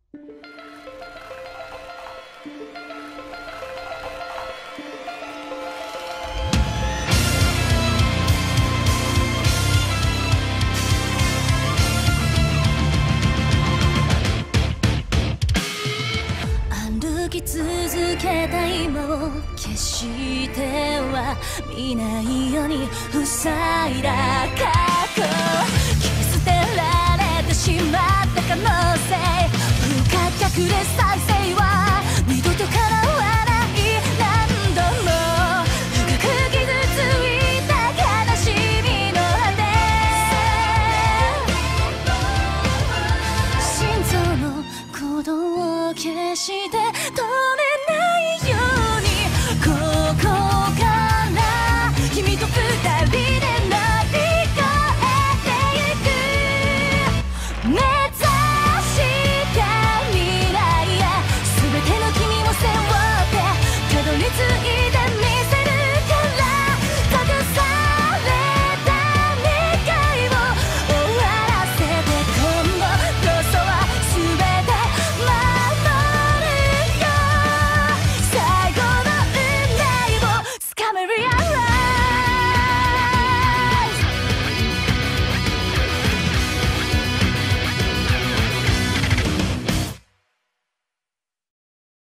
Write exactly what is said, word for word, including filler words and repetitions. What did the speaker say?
歩き続けた今を決しては見ないように塞いだ過去、切り捨てられてしまった可能性、不可逆で再生は二度と叶わない、何度も深く傷ついた悲しみの果て、心臓の鼓動を消して止めない